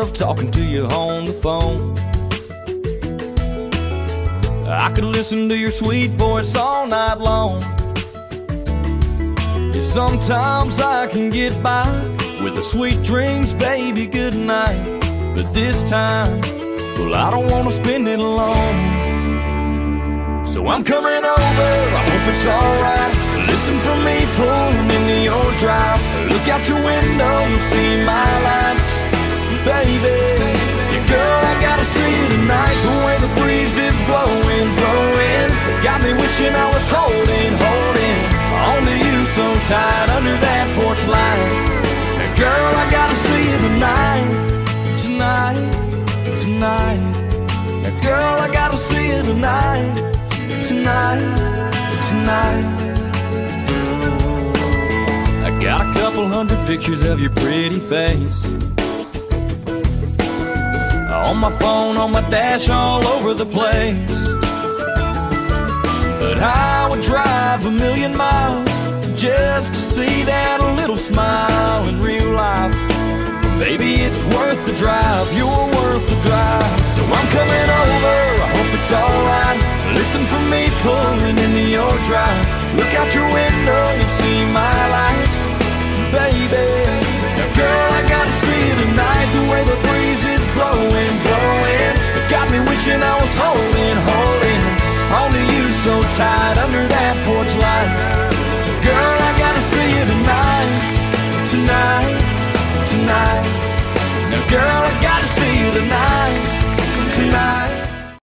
love talking to you on the phone. I could listen to your sweet voice all night long. Yeah, sometimes I can get by with the sweet dreams, baby, good night. But this time, well, I don't want to spend it alone. So I'm coming over, I hope it's alright. Listen for me pulling into your drive. Look out your window, you'll see my lights. Baby, yeah, girl, I gotta see you tonight. The way the breeze is blowing, blowing, got me wishing I was holding onto you so tight under that porch light. And girl, I gotta see you tonight, tonight, tonight. And girl, I gotta see you tonight, tonight, tonight. I got a couple hundred pictures of your pretty face on my phone, on my dash, all over the place. But I would drive 1,000,000 miles just to see that little smile in real life. Baby, it's worth the drive, you're worth the drive. So I'm coming over, I hope it's alright. Listen for me pulling into your drive. Look out your window, you'll see my lights. Baby, now girl, I gotta see you tonight. The way the breeze